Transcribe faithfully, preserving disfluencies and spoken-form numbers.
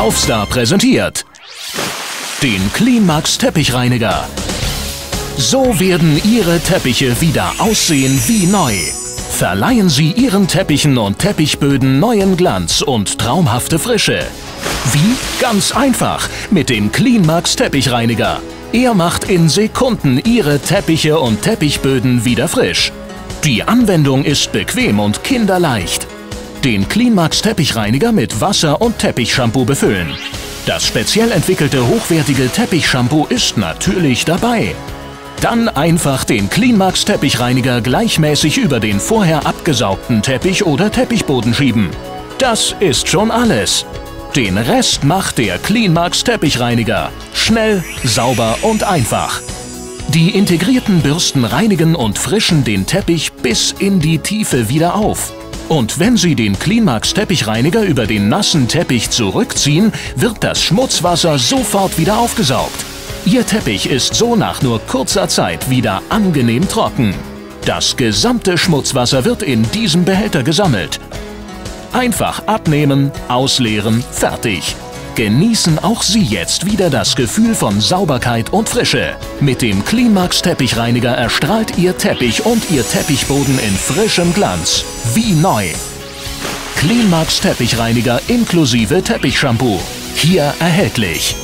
Kaufstar präsentiert den Cleanmax Teppichreiniger. So werden Ihre Teppiche wieder aussehen wie neu. Verleihen Sie Ihren Teppichen und Teppichböden neuen Glanz und traumhafte Frische. Wie? Ganz einfach mit dem Cleanmax Teppichreiniger. Er macht in Sekunden Ihre Teppiche und Teppichböden wieder frisch. Die Anwendung ist bequem und kinderleicht. Den Cleanmax Teppichreiniger mit Wasser und Teppichshampoo befüllen. Das speziell entwickelte hochwertige Teppichshampoo ist natürlich dabei. Dann einfach den Cleanmax Teppichreiniger gleichmäßig über den vorher abgesaugten Teppich oder Teppichboden schieben. Das ist schon alles. Den Rest macht der Cleanmax Teppichreiniger. Schnell, sauber und einfach. Die integrierten Bürsten reinigen und frischen den Teppich bis in die Tiefe wieder auf. Und wenn Sie den Cleanmax Teppichreiniger über den nassen Teppich zurückziehen, wird das Schmutzwasser sofort wieder aufgesaugt. Ihr Teppich ist so nach nur kurzer Zeit wieder angenehm trocken. Das gesamte Schmutzwasser wird in diesem Behälter gesammelt. Einfach abnehmen, ausleeren, fertig. Genießen auch Sie jetzt wieder das Gefühl von Sauberkeit und Frische. Mit dem Cleanmax Teppichreiniger erstrahlt Ihr Teppich und Ihr Teppichboden in frischem Glanz. Wie neu. Cleanmax Teppichreiniger inklusive Teppichshampoo. Hier erhältlich.